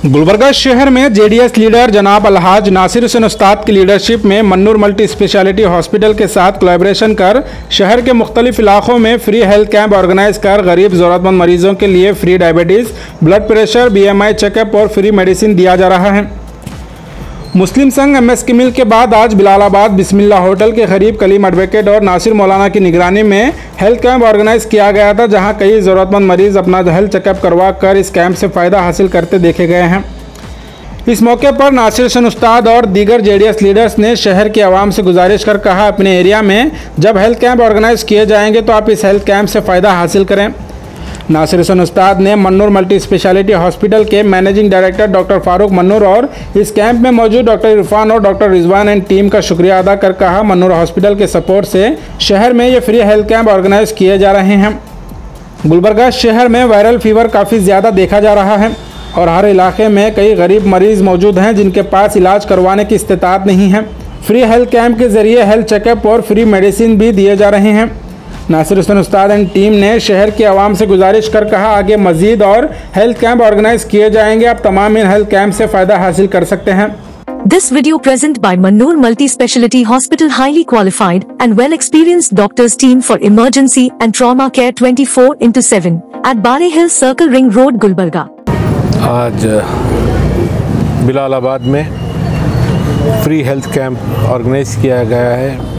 गुलबर्गा शहर में JDS leader जनाब अलहाज नासिर हुसैन उस्ताद की लीडरशिप में मन्नूर मल्टी स्पेशलिटी हॉस्पिटल के साथ कोलैबोरेशन कर शहर के मुख्तलिफ इलाकों में फ्री हेल्थ कैंप ऑर्गेनाइज कर गरीब ज़रूरतमंद मरीजों के लिए free diabetes, blood pressure, BMI checkup और फ्री मेडिसिन दिया जा रहा है। मुस्लिम संघ एमएस की मिल के बाद आज बिलालाबाद बिस्मिल्लाह होटल के करीब कलीम एडवोकेट और नासिर मौलाना की निगरानी में हेल्थ कैंप ऑर्गेनाइज किया गया था, जहां कई ज़रूरतमंद मरीज़ अपना हेल्थ चेकअप करवा कर इस कैंप से फ़ायदा हासिल करते देखे गए हैं। इस मौके पर नासिर हुसैन उस्ताद और दीगर जेडीएस लीडर्स ने शहर के आवाम से गुजारिश कर कहा, अपने एरिया में जब हेल्थ कैंप ऑर्गेनाइज किए जाएंगे तो आप इस हेल्थ कैंप से फ़ायदा हासिल करें। नासिर हुसैन उस्ताद ने मन्नूर मल्टी स्पेशलिटी हॉस्पिटल के managing director doctor Farooq Mannur और इस कैंप में मौजूद डॉक्टर इरफान और डॉक्टर रिजवान एंड टीम का शुक्रिया अदा कर कहा, मन्नूर हॉस्पिटल के सपोर्ट से शहर में ये फ्री हेल्थ कैंप ऑर्गेनाइज किए जा रहे हैं। गुलबर्गा शहर में वायरल फीवर काफ़ी ज़्यादा देखा जा रहा है और हर इलाके में कई गरीब मरीज़ मौजूद हैं जिनके पास इलाज करवाने की इस्तिताअत नहीं है। फ्री हेल्थ कैंप के ज़रिए हेल्थ चेकअप और फ्री मेडिसिन भी दिए जा रहे हैं। नासिर हुसैन उस्ताद एंड टीम ने शहर के आवाम से गुजारिश कर कहा, आगे मजीद और हेल्थ कैंप ऑर्गेनाइज किए जाएंगे। आप तमाम इन हेल्थ कैंप से फ़ायदा हासिल कर सकते हैं। This video present by Mannur Multi-Speciality Hospital, highly qualified and well-experienced doctors team for emergency and trauma care 24/7 at Bare Hill Circle Ring Road, Gulbarga। आज बिलालाबाद में फ्री हेल्थ कैंप ऑर्गेनाइज किया गया है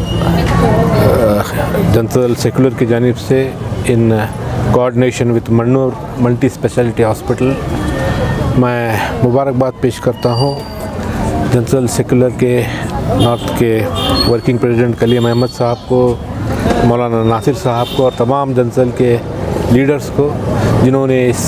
जनता सेकुलर की जानिब से इन coordination with Mannur multi speciality hospital. मैं मुबारकबाद पेश करता हूँ जनता सेकुलर के नॉर्थ के वर्किंग प्रेसिडेंट कलीम अहमद साहब को, मौलाना नासिर साहब को और तमाम जनता के लीडर्स को जिन्होंने इस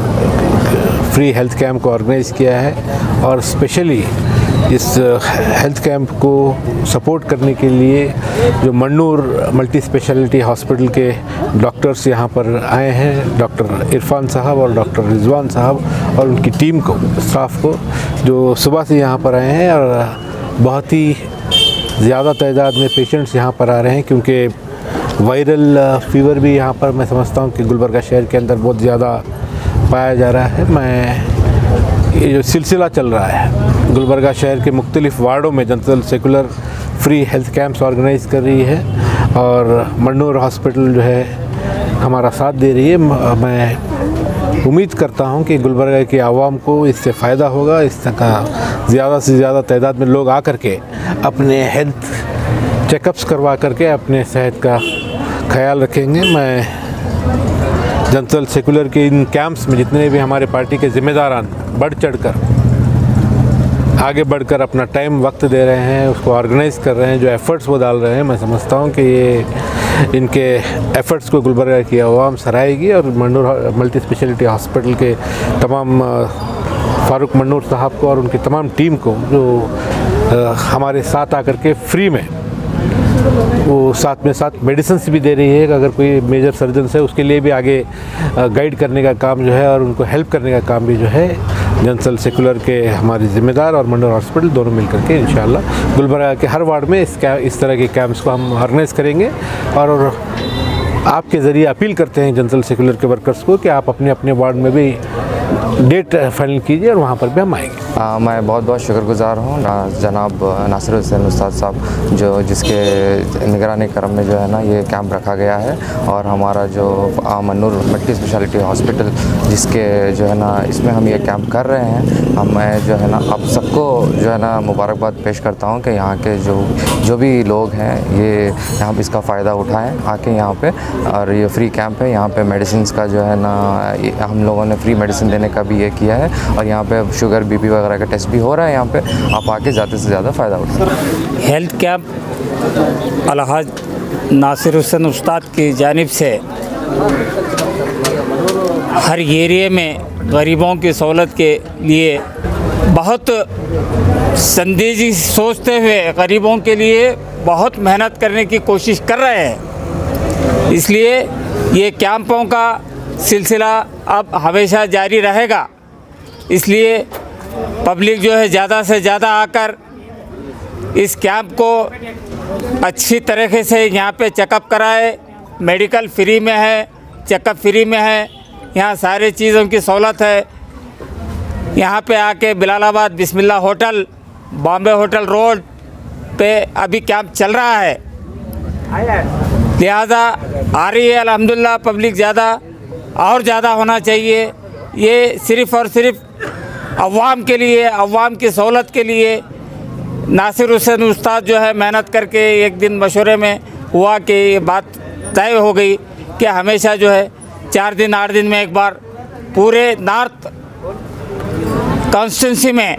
फ्री हेल्थ कैंप को ऑर्गेनाइज़ किया है और स्पेशली इस हेल्थ कैंप को सपोर्ट करने के लिए जो मन्नूर मल्टी स्पेशलिटी हॉस्पिटल के डॉक्टर्स यहाँ पर आए हैं, डॉक्टर इरफान साहब और डॉक्टर रिजवान साहब और उनकी टीम को, स्टाफ को, जो सुबह से यहाँ पर आए हैं और बहुत ही ज़्यादा तादाद में पेशेंट्स यहाँ पर आ रहे हैं क्योंकि वायरल फीवर भी यहाँ पर मैं समझता हूँ कि गुलबर्गा शहर के अंदर बहुत ज़्यादा पाया जा रहा है। ये जो सिलसिला चल रहा है गुलबर्गा शहर के मुख्तलिफ़ वार्डों में Janata secular free health camps organise कर रही है और मन्नूर हॉस्पिटल जो है हमारा साथ दे रही है। मैं उम्मीद करता हूं कि गुलबर्गा के आवाम को इससे फ़ायदा होगा। इस तरह ज़्यादा से ज़्यादा तादाद में लोग आकर के अपने हेल्थ चेकअप्स करवा करके अपने सेहत का ख्याल रखेंगे। मैं जनता सेकुलर के इन कैंप्स में जितने भी हमारे पार्टी के ज़िम्मेदारान बढ़ चढ़कर आगे बढ़कर अपना टाइम वक्त दे रहे हैं, उसको ऑर्गेनाइज़ कर रहे हैं, जो एफ़र्ट्स वो डाल रहे हैं, मैं समझता हूँ कि ये इनके एफ़र्ट्स को गुलबर्गा की आवाम सराहेगी और मन्नूर मल्टी स्पेशलिटी हॉस्पिटल के तमाम फारूक मन्नूर साहब को और उनकी तमाम टीम को जो हमारे साथ आकर के फ्री में वो साथ मेडिसिन भी दे रही है। अगर कोई मेजर सर्जन है उसके लिए भी आगे गाइड करने का काम जो है और उनको हेल्प करने का काम भी जो है जनता सेकुलर के हमारे ज़िम्मेदार और मन्नूर हॉस्पिटल दोनों मिलकर के इंशाअल्लाह गुलबर्गा के हर वार्ड में इस तरह के कैंप्स को हम ऑर्गेनाइज़ करेंगे और आपके ज़रिए अपील करते हैं जनता सेकुलर के वर्कर्स को कि आप अपने अपने वार्ड में भी डेट फाइनल कीजिए और वहाँ पर भी हम आएंगे। मैं बहुत बहुत शुक्रगुज़ार हूँ जनाब नासिर हुसैन उस्ताद साहब जिसके निगरानी क्रम में जो है ना ये कैंप रखा गया है और हमारा जो मन्नूर मल्टी स्पेशलिटी हॉस्पिटल जिसके जो है ना इसमें हम ये कैंप कर रहे हैं। मैं जो है ना आप सबको जो है ना मुबारकबाद पेश करता हूँ कि यहाँ के जो भी लोग हैं ये यहाँ पर इसका फ़ायदा उठाएँ आके यहाँ पे। और ये फ्री कैंप है, यहाँ पे मेडिसिन का जो है ना हम लोगों ने फ्री मेडिसिन देने का भी ये किया है और यहाँ पे शुगर बीपी वगैरह का टेस्ट भी हो रहा है। यहाँ पे आप आके ज़्यादा से ज़्यादा फ़ायदा उठाएं। हेल्थ कैंप अलहाज नासिर हुसैन उस्ताद की जानिब से हर एरिए में गरीबों की सहूलत के लिए बहुत संजीदगी सोचते हुए गरीबों के लिए बहुत मेहनत करने की कोशिश कर रहे हैं। इसलिए ये कैंपों का सिलसिला अब हमेशा जारी रहेगा। इसलिए पब्लिक जो है ज़्यादा से ज़्यादा आकर इस कैंप को अच्छी तरीके से यहाँ पे चेकअप कराए। मेडिकल फ्री में है, चेकअप फ्री में है, यहाँ सारी चीज़ों की सहूलत है। यहाँ पे आके Bilalabad Bismillah hotel, Bombay hotel road पे अभी कैंप चल रहा है। लिहाजा आ रही है अल्हम्दुलिल्लाह पब्लिक, ज़्यादा और ज़्यादा होना चाहिए। ये सिर्फ़ और सिर्फ अवाम के लिए, अवाम की सहूलत के लिए नासिर हुसैन उस्ताद जो है मेहनत करके एक दिन मशवरे में हुआ कि ये बात तय हो गई कि हमेशा जो है 4 दिन 8 दिन में एक बार पूरे नॉर्थ कॉन्स्टिट्यूंसी में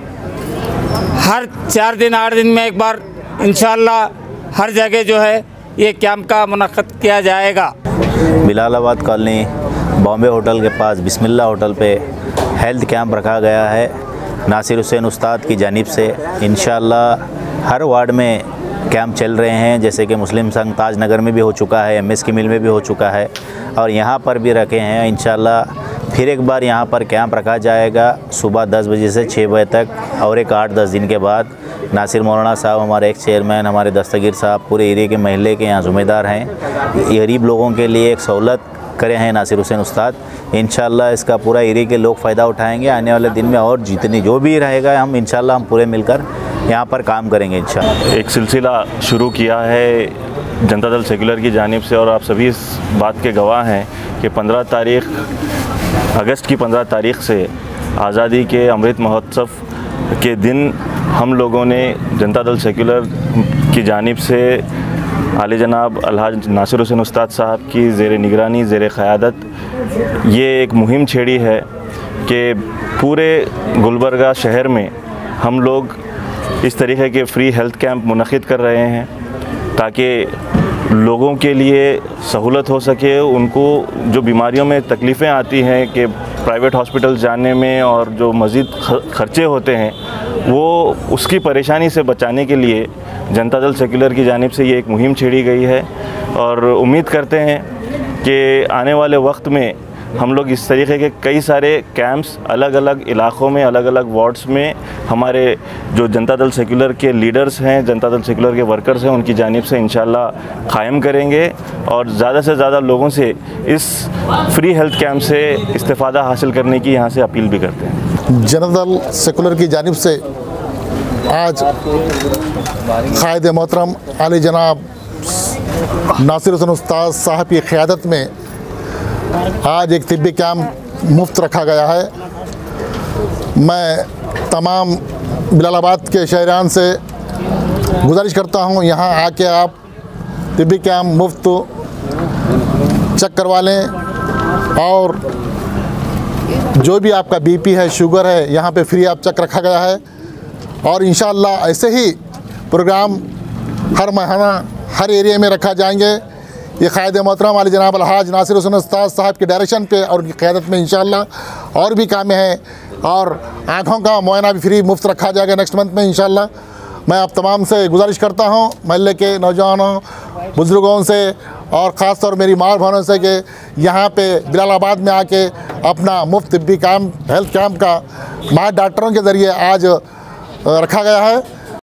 हर 4 दिन 8 दिन में एक बार इंशाअल्लाह हर जगह जो है ये कैंप का मुनक़्क़द किया जाएगा। बिलालाबाद कॉलोनी बॉम्बे होटल के पास बिस्मिल्लाह होटल पे हेल्थ कैंप रखा गया है नासिर हुसैन उस्ताद की जानिब से। इंशाअल्लाह हर वार्ड में कैंप चल रहे हैं, जैसे कि मुस्लिम संघ ताज नगर में भी हो चुका है, MS की मिल में भी हो चुका है और यहाँ पर भी रखे हैं। इंशाअल्लाह फिर एक बार यहाँ पर कैंप रखा जाएगा सुबह 10 बजे से 6 बजे तक और एक 8-10 दिन के बाद। नासिर मौलाना साहब हमारे एक चेयरमैन, हमारे दस्तगीर साहब पूरे एरिया के महल्ले के यहाँ ज़िम्मेदार हैं। गरीब लोगों के लिए एक सहूलत करे हैं नासिर हुसैन उस्ताद। इंशाअल्लाह इसका पूरा एरिया के लोग फ़ायदा उठाएंगे। आने वाले दिन में और जितनी जो भी रहेगा हम इंशाअल्लाह हम पूरे मिलकर यहाँ पर काम करेंगे इंशाअल्लाह। एक सिलसिला शुरू किया है जनता दल सेकुलर की जानिब से और आप सभी इस बात के गवाह हैं कि 15 अगस्त की 15 तारीख़ से आज़ादी के अमृत महोत्सव के दिन हम लोगों ने जनता दल सेकुलर की जानिब से आले जनाब अलहाज नासिर हुसैन उस्ताद साहब की ज़ेर निगरानी, ज़ेर क़यादत ये एक मुहिम छेड़ी है कि पूरे गुलबर्गा शहर में हम लोग इस तरीके के फ्री हेल्थ कैंप मुनक़्क़िद कर रहे हैं ताकि लोगों के लिए सहूलत हो सके। उनको जो बीमारियों में तकलीफ़ें आती हैं कि प्राइवेट हॉस्पिटल जाने में और जो मज़ीद ख़र्चे होते हैं वो उसकी परेशानी से बचाने के लिए जनता दल सेकुलर की जानिब से ये एक मुहिम छेड़ी गई है और उम्मीद करते हैं कि आने वाले वक्त में हम लोग इस तरीके के कई सारे कैंप्स अलग अलग इलाक़ों में, अलग अलग वार्ड्स में हमारे जो जनता दल सेकुलर के लीडर्स हैं, जनता दल सेकुलर के वर्कर्स हैं, उनकी जानिब से इंशाअल्लाह क़ायम करेंगे और ज़्यादा से ज़्यादा लोगों से इस फ्री हेल्थ कैंप से इस्तिफ़ादा हासिल करने की यहाँ से अपील भी करते हैं। जनता दल सेकुलर की जानिब से आज क़ायद मोहतरम आली जनाब नासिर हुसैन उस्ताद साहब की क़यादत में आज एक तिब्बी कैंप मुफ्त रखा गया है। मैं तमाम बिलालाबाद के शहरान से गुजारिश करता हूं यहाँ आके आप तिब्बी कैंप मुफ्त चेक करवा लें और जो भी आपका BP है, शुगर है, यहाँ पे फ्री आप चेक रखा गया है और इंशाअल्लाह ऐसे ही प्रोग्राम हर महीना हर एरिया में रखा जाएंगे। ये क़ायद मोहतरम आली जनाब अलहाज नासिर हुसैन उस्ताद साहब के डायरेक्शन पे और उनकी क़यादत में इंशाअल्लाह और भी काम हैं और आँखों का मुआयना भी फ्री मुफ्त रखा जाएगा नेक्स्ट मंथ में इंशाअल्लाह। मैं आप तमाम से गुजारिश करता हूँ, महल्ले के नौजवानों, बुज़ुर्गों से और ख़ास तौर मेरी माँ बहनों से कि यहाँ पे बिलालाबाद में आके अपना मुफ्त तिब्बी कैंप, हेल्थ कैंप का माहिर डॉक्टरों के ज़रिए आज रखा गया है।